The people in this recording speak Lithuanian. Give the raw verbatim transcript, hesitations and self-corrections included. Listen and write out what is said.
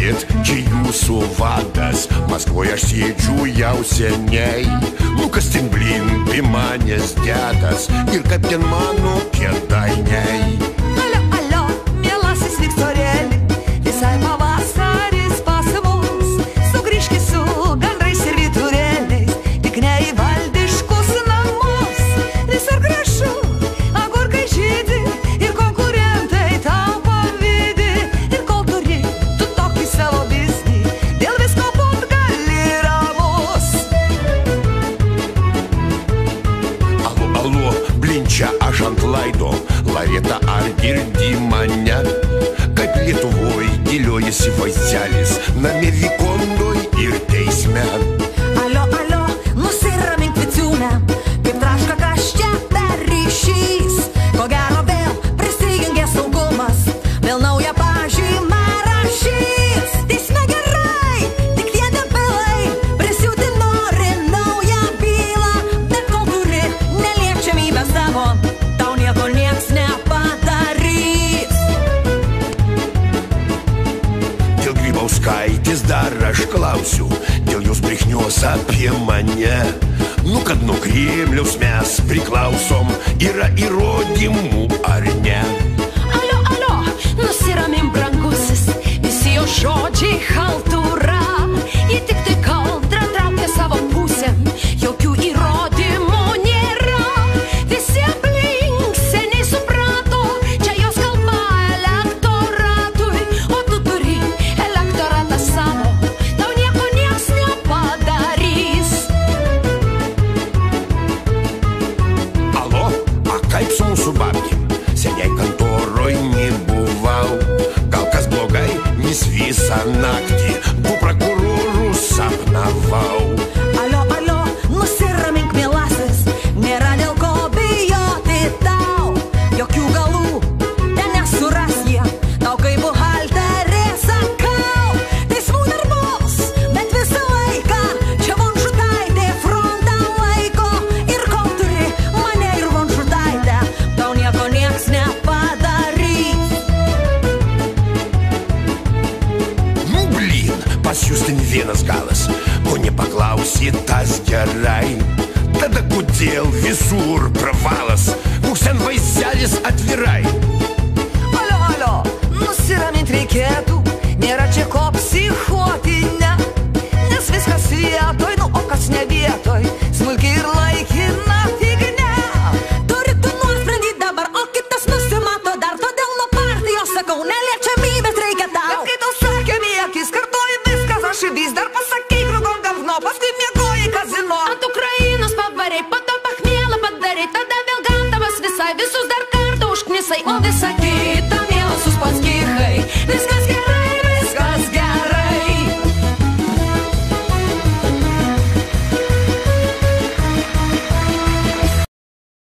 Žiūrėkit, čia jūsų vadas, Maskvoje aš sėdžiu jau seniai. Nu kas ten blin, pimanės dedas ir kaip ten mano kėdainiai. Alio, alio, mielasis Viktorėli, visai pavasaris pas mus. Sugrįžki su gandrais ir vyturėliais, tik ne į valdiškus namus. Visur gražu, agurkai žydi ir konkurentai tau pavydi. Ir kol turi tu tokį savo biznį, dėl visko būt gali ramus. Alo, alo, blin, čia aš ant laido. Lareta, ar girdi mane? Kaip Lietuvoj dėliojasi vaizdelis, namie Vikondoj ir teisme. Alio, alio, nusiramink Viciūne, kaip traška kas čia per ryšys. Ko gero vėl prisijungė saugumas, vėl naują pažymą rašys. Teisme gerai, tik tie debilai prisiūti nori naują bylą. Bet kol turi neliečiamybę savo, tau nieko nieks nepadarys. Dėl Grybauskaitės dar aš klausiu, dėl jos brechnios apie mane. Nu kad nuo Kremliaus mes priklausom, yra įrodymų ar ne? Alio, alio, nusiramink brangusis, visi jo žodžiai chaltūra. Ji tik tai kaldrą traukia savo pusėn, jokių įrodymų nėra. Visi aplink seniai suprato, čia jos kalba elektoratui. O tu turi elektoratą savo, tau nieko nieks nepadarys. Alo, a kaip su mūsų babkim? Seniai kantoroj nebuvau. Gal kas blogai, nes visą naktį du prokurorus sapnavau. Alio, alio, nusiramink mielasis, nėra dėl ko bijoti tau. Jokių galų ten nesuras jie, tau kaip buhalterė sakau. Teismų darbos, bet visą laiką čia Vonžutaitė frontą laiko. Ir kol turi mane ir Vonžutaitę, tau nieko nieks nepadarys. Nu blin, pas jūs ten vienas galas, ko nepaklausė tas gerai. Tada kodėl visur pravalas, koks ten vaizdelis atvirai. Alio, alio, nusiramint reikėtų, nėra čia ko psichuoti, ne. Nes viskas vietoj, nu o kas ne vietoj, smulki ir laikina fignia. Turi tu nuosprendį dabar, o kitas nusimato dar, todėl nuo partijos sakau, neliečiamybės reikia tau. Bet kai tau sakėm į akis, kartuoji viskas, aš vis dar pasakyk, rugom gavno, paskui miegoji kazino. Ant Ukrainos pavarei, po to pachmielą padarai, tada vėl gandavas visai, visus dar kartą užknisai, o visą